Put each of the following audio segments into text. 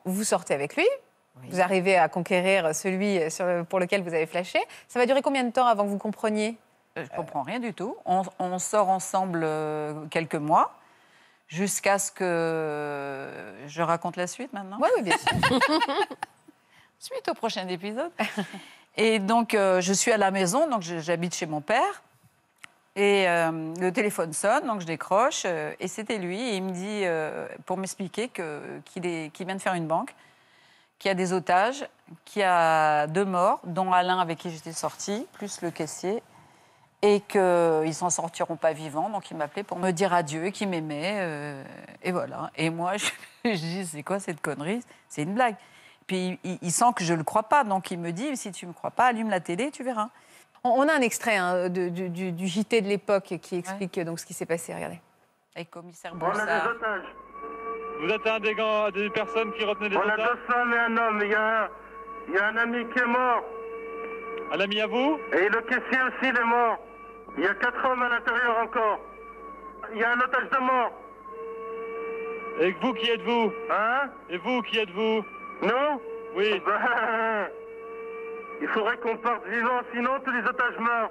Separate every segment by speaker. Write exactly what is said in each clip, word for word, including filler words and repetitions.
Speaker 1: vous sortez avec lui.
Speaker 2: Oui.
Speaker 1: Vous arrivez à conquérir celui sur, pour lequel vous avez flashé. Ça va durer combien de temps avant que vous compreniez?
Speaker 2: Je ne comprends rien du tout. On, on sort ensemble euh, quelques mois, jusqu'à ce que je raconte la suite maintenant.
Speaker 1: Oui, oui, bien sûr.
Speaker 2: Suite au prochain épisode. Et donc, euh, je suis à la maison, donc je- j'habite chez mon père. Et euh, le téléphone sonne, donc je décroche. euh, et c'était lui. Et il me dit, euh, pour m'expliquer que- qu'il est- qu'il vient de faire une banque, qu'il y a des otages, qu'il y a deux morts, dont Alain avec qui j'étais sortie, plus le caissier. Et qu'ils ne s'en sortiront pas vivants. Donc, il m'appelait pour me dire adieu, qu'il m'aimait. euh, et voilà. Et moi, je, je dis, c'est quoi cette connerie? C'est une blague. Puis, il, il sent que je ne le crois pas. Donc, il me dit, si tu ne me crois pas, allume la télé, tu verras.
Speaker 1: On, on a un extrait hein, de- du, du- du J T de l'époque qui explique donc, ce qui s'est passé. Regardez.
Speaker 2: Avec commissaire
Speaker 3: On a des
Speaker 2: Broussard.
Speaker 3: otages.
Speaker 4: Vous êtes un des, gants, des personnes qui retenaient des
Speaker 3: On a
Speaker 4: otages?
Speaker 3: deux femmes et un homme. Il y a, un- il y a un ami qui est mort.
Speaker 4: Un ami à vous?
Speaker 3: Et le caissier aussi, il est mort. Il y a quatre hommes à l'intérieur encore. Il y a un otage de mort.
Speaker 4: Et vous, qui êtes-vous?
Speaker 3: Hein?
Speaker 4: Et vous, qui êtes-vous?
Speaker 3: Nous?
Speaker 4: Oui.
Speaker 3: Ben, il faudrait qu'on parte vivant, sinon tous les otages meurent.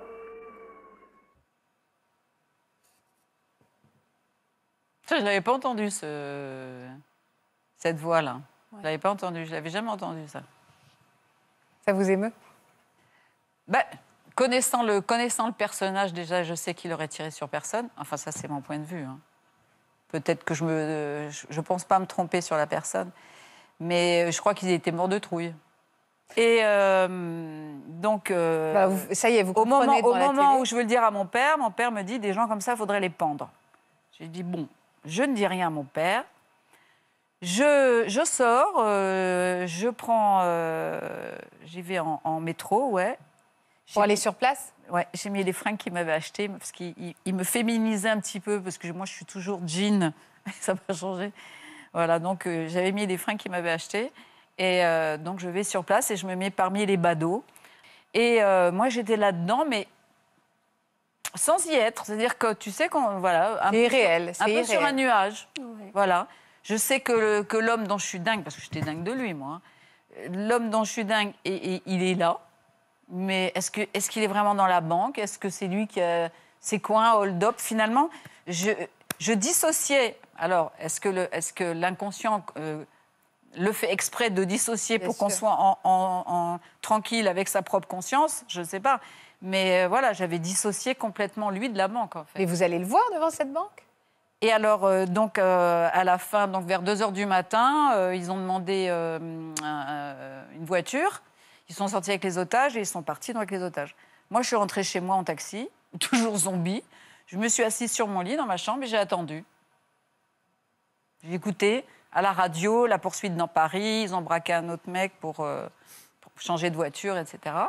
Speaker 2: Ça, je ne l'avais pas entendu, ce... cette voix-là. Je ne l'avais pas entendu. Je ne l'avais jamais entendu, ça.
Speaker 1: Ça vous émeut?
Speaker 2: Ben, connaissant, le, connaissant le personnage, déjà, je sais qu'il aurait tiré sur personne. Enfin, ça, c'est mon point de vue. Hein. Peut-être que je ne je, je pense pas me tromper sur la personne. Mais je crois qu'il était mort de trouille. Et euh, donc... euh,
Speaker 1: Bah, vous- ça y est, vous
Speaker 2: au moment,
Speaker 1: comprenez
Speaker 2: au
Speaker 1: devant la
Speaker 2: moment
Speaker 1: télé.
Speaker 2: où je veux le dire à mon père, mon père me dit, des gens comme ça, il faudrait les pendre. J'ai dit, bon, je ne dis rien à mon père. Je, je sors, euh, je prends... euh, j'y vais en, en métro, ouais.
Speaker 1: Pour
Speaker 2: J'ai
Speaker 1: aller
Speaker 2: mis-
Speaker 1: sur place?
Speaker 2: Ouais, j'ai mis les fringues qu'il m'avait achetées, parce qu'il il- il me féminisait un petit peu, parce que moi, je suis toujours jean. Ça n'a pas changé. Voilà, donc euh, j'avais mis les fringues qu'il m'avait achetées. Et euh, donc, je vais sur place et je me mets parmi les badauds. Et euh, moi, j'étais là-dedans, mais sans y être. C'est-à-dire que, tu sais, quand, voilà, un
Speaker 1: C'est
Speaker 2: peu-
Speaker 1: irréel,
Speaker 2: un
Speaker 1: c'est
Speaker 2: peu sur
Speaker 1: irréel.
Speaker 2: un nuage. Voilà. Je sais que, le- que l'homme dont je suis dingue, parce que j'étais dingue de lui, moi, hein, l'homme dont je suis dingue, et, et il est là. Mais est-ce que, est-ce qu'il est vraiment dans la banque? Est-ce que c'est lui qui a ses coins, hold-up? Finalement, je, je dissociais. Alors, est-ce que, le, est-ce que l'inconscient euh, le fait exprès de dissocier
Speaker 1: Bien
Speaker 2: pour qu'on
Speaker 1: sûr.
Speaker 2: soit en, en- en- tranquille avec sa propre conscience? Je ne sais pas. Mais euh, voilà, j'avais dissocié complètement lui de la banque, en fait.
Speaker 1: Mais vous allez le voir devant cette banque?
Speaker 2: Et alors, euh, donc, euh, à la fin, donc vers deux heures du matin, euh, ils ont demandé euh, un- un- une voiture. Ils sont sortis avec les otages et ils sont partis donc, avec les otages. Moi, je suis rentrée chez moi en taxi, toujours zombie. Je me suis assise sur mon lit dans ma chambre et j'ai attendu. J'ai écouté à la radio la poursuite dans Paris. Ils ont braqué un autre mec pour, euh, pour changer de voiture, et cetera.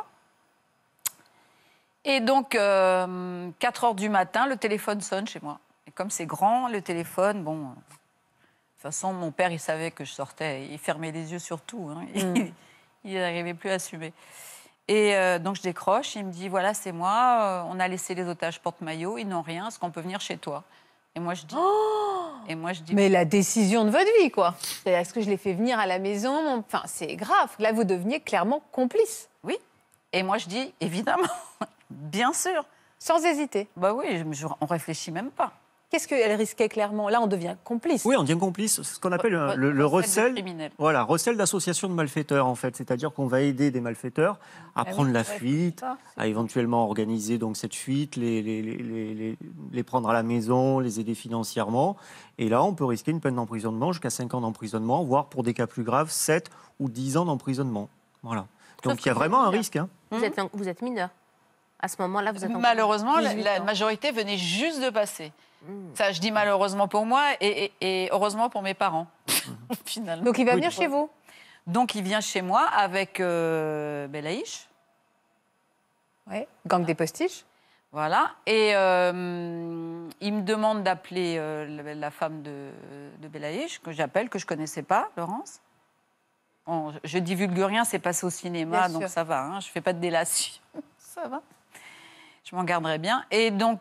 Speaker 2: Et donc, euh, quatre heures du matin, le téléphone sonne chez moi. Et comme c'est grand, le téléphone, bon... euh, de toute façon, mon père, il savait que je sortais. Il fermait les yeux sur tout. Hein. Il- Il n'arrivait plus à assumer. Et euh, donc, je décroche. Il me dit, voilà, c'est moi. euh, on a laissé les otages porte-maillot. Ils n'ont rien. Est-ce qu'on peut venir chez toi? Et moi, je dis... et moi, je dis...
Speaker 1: Mais la décision de votre vie, quoi. C'est, est-ce que je l'ai fait venir à la maison? Mon- Enfin, c'est grave. Là, vous deveniez clairement complice,
Speaker 2: Oui. Et moi, je dis, évidemment. Bien sûr.
Speaker 1: sans hésiter.
Speaker 2: Bah oui, je, je- on réfléchit même pas.
Speaker 1: Qu'est-ce qu'elle risquait clairement? Là, on devient complice.
Speaker 5: Oui, on devient complice. Ce qu'on appelle
Speaker 2: Re-
Speaker 5: un- le, le
Speaker 2: recel de
Speaker 5: recel.
Speaker 2: criminel.
Speaker 5: Voilà, recel d'association de malfaiteurs, en fait. C'est-à-dire qu'on va aider des malfaiteurs à
Speaker 1: Ah oui,
Speaker 5: prendre la
Speaker 1: ouais,
Speaker 5: fuite,
Speaker 1: c'est ça.
Speaker 5: à éventuellement organiser donc, cette fuite, les, les, les, les, les- les prendre à la maison, les aider financièrement. Et là, on peut risquer une peine d'emprisonnement jusqu'à cinq ans d'emprisonnement, voire pour des cas plus graves, sept ou dix ans d'emprisonnement. Voilà. Donc
Speaker 6: Sauf
Speaker 5: il y a
Speaker 6: que
Speaker 5: vraiment un
Speaker 6: c'est
Speaker 5: risque. Hein.
Speaker 6: Vous êtes, vous êtes mineur. À ce moment-là, vous êtes encore
Speaker 2: Malheureusement, la,
Speaker 6: dix-huit
Speaker 2: la
Speaker 6: ans.
Speaker 2: majorité venait juste de passer. Ça, je dis malheureusement pour moi et, et- et heureusement pour mes parents, finalement.
Speaker 1: Donc, il va
Speaker 5: Oui.
Speaker 1: venir chez vous?
Speaker 2: Donc, il vient chez moi avec euh, Belaïch,
Speaker 1: Oui. Gang des postiches?
Speaker 2: voilà. Et euh, il me demande d'appeler euh, la, la femme de, de Belaïch, que j'appelle, que je ne connaissais pas, Laurence. Bon, je, je divulgue rien, c'est passé au cinéma,
Speaker 1: Bien
Speaker 2: donc
Speaker 1: sûr.
Speaker 2: ça va. Hein, je ne fais pas de délation, ça va. Je m'en garderai bien. Et donc,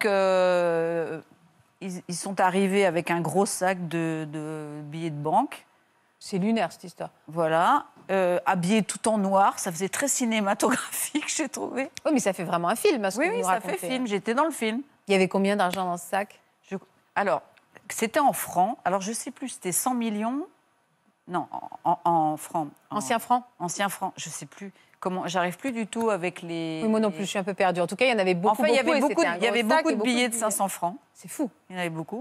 Speaker 2: euh, ils, ils sont arrivés avec un gros sac de, de billets de banque.
Speaker 1: C'est lunaire, cette histoire.
Speaker 2: Voilà. Euh, habillé tout en noir. Ça faisait très cinématographique, j'ai trouvé.
Speaker 1: Oui, mais ça fait vraiment un film, ce
Speaker 2: Oui,
Speaker 1: que vous
Speaker 2: oui,
Speaker 1: nous
Speaker 2: ça
Speaker 1: racontez.
Speaker 2: fait film. J'étais dans le film.
Speaker 1: Il y avait combien d'argent dans ce sac?
Speaker 2: Je- Alors, c'était en francs. Alors, je ne sais plus, c'était cent millions. Non, en, en, en francs. En-
Speaker 1: Ancien franc?
Speaker 2: Ancien francs. Je ne sais plus comment. J'arrive plus du tout avec les.
Speaker 1: Oui, moi non plus, je suis un peu perdue. En tout cas, il y en avait beaucoup,
Speaker 2: Enfin, il y avait
Speaker 1: beaucoup, et
Speaker 2: beaucoup, de,
Speaker 1: c'était un
Speaker 2: il y avait
Speaker 1: gros sac
Speaker 2: beaucoup
Speaker 1: et
Speaker 2: de billets de
Speaker 1: billets.
Speaker 2: cinq cents francs.
Speaker 1: C'est fou.
Speaker 2: Il y en avait beaucoup.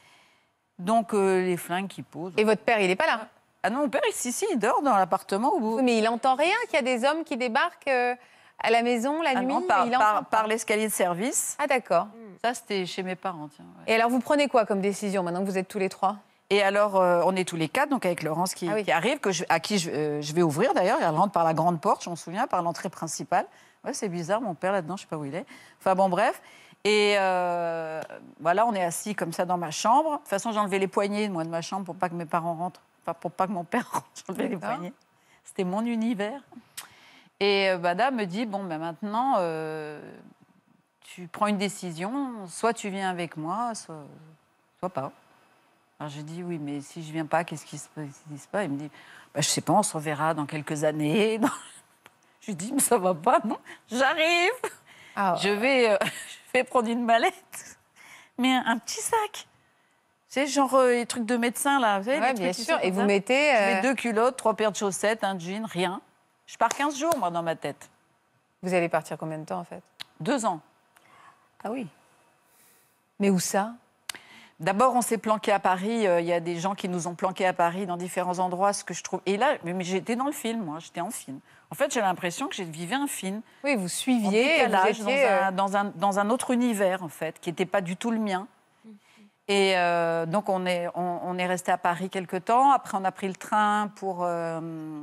Speaker 2: Donc, euh, les flingues qui posent.
Speaker 1: Et votre père, il n'est pas là?
Speaker 2: Ah non, mon père, ici, ici, il dort dans l'appartement. Où...
Speaker 1: Oui, mais il n'entend rien qu'il y a des hommes qui débarquent euh, à la maison la
Speaker 2: Ah
Speaker 1: nuit
Speaker 2: non, par,
Speaker 1: il entend
Speaker 2: par,
Speaker 1: pas.
Speaker 2: par l'escalier de service.
Speaker 1: Ah d'accord.
Speaker 2: Ça, c'était chez mes parents, tiens. ouais.
Speaker 1: Et alors, vous prenez quoi comme décision maintenant que vous êtes tous les trois?
Speaker 2: Et alors, euh, on est tous les quatre, donc avec Laurence qui,
Speaker 1: Ah oui.
Speaker 2: qui arrive, que je- à qui je, euh, je vais ouvrir d'ailleurs. Elle rentre par la grande porte, je m'en souviens, par l'entrée principale. Ouais, c'est bizarre, mon père là-dedans, je ne sais pas où il est. Enfin bon, bref. Et euh, voilà, on est assis comme ça dans ma chambre. De toute façon, j'ai enlevé les poignées, moi, de ma chambre pour pas que mes parents rentrent. Enfin, pour pas que mon père rentre, j'ai enlevé les
Speaker 1: D'accord.
Speaker 2: poignées. C'était mon univers. Et euh, Bada me dit, bon, ben maintenant, euh, tu prends une décision. Soit tu viens avec moi, soit, soit pas. Alors j'ai dit, oui, mais si je viens pas, qu'est-ce qui se passe, qu'est-ce qui se passe? Il me dit, bah, je sais pas, on se reverra dans quelques années. Je lui dis, mais ça va pas, non? J'arrive.
Speaker 1: Ah,
Speaker 2: Je vais, euh, je vais prendre une mallette, mais un, un petit sac. C'est genre euh, les trucs de médecin, là. Vous savez,
Speaker 1: ouais,
Speaker 2: les
Speaker 1: bien
Speaker 2: trucs qui
Speaker 1: sûr.
Speaker 2: sont
Speaker 1: Et
Speaker 2: comme
Speaker 1: vous
Speaker 2: ça.
Speaker 1: mettez...
Speaker 2: Je
Speaker 1: euh,
Speaker 2: mets deux culottes, trois paires de chaussettes, un jean, rien. Je pars quinze jours, moi, dans ma tête.
Speaker 1: Vous allez partir combien de temps, en fait?
Speaker 2: Deux ans.
Speaker 1: Ah oui. Mais où ça?
Speaker 2: D'abord, on s'est planqué à Paris. Il y a des gens qui nous ont planqués à Paris dans différents endroits, ce que je trouve. Et là, mais, mais j'étais dans le film, moi. J'étais en film. En fait, j'ai l'impression que je vivais un film.
Speaker 1: Oui, vous
Speaker 2: En
Speaker 1: suiviez, et vous
Speaker 2: décalage,
Speaker 1: étiez...
Speaker 2: dans,
Speaker 1: euh,
Speaker 2: un, dans, un, dans un autre univers, en fait, qui n'était pas du tout le mien. Et euh, donc, on est, on, on est resté à Paris quelque temps. Après, on a pris le train pour, euh,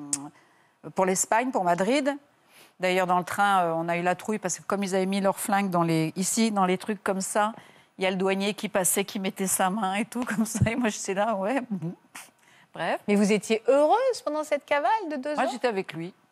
Speaker 2: pour l'Espagne, pour Madrid. D'ailleurs, dans le train, euh, on a eu la trouille parce que comme ils avaient mis leurs flingues dans les, ici, dans les trucs comme ça, il y a le douanier qui passait, qui mettait sa main et tout, comme ça. Et moi, j'étais là, ouais. Bref.
Speaker 1: Mais vous étiez heureuse pendant cette cavale de deux
Speaker 2: Moi,
Speaker 1: ans?
Speaker 2: j'étais avec lui.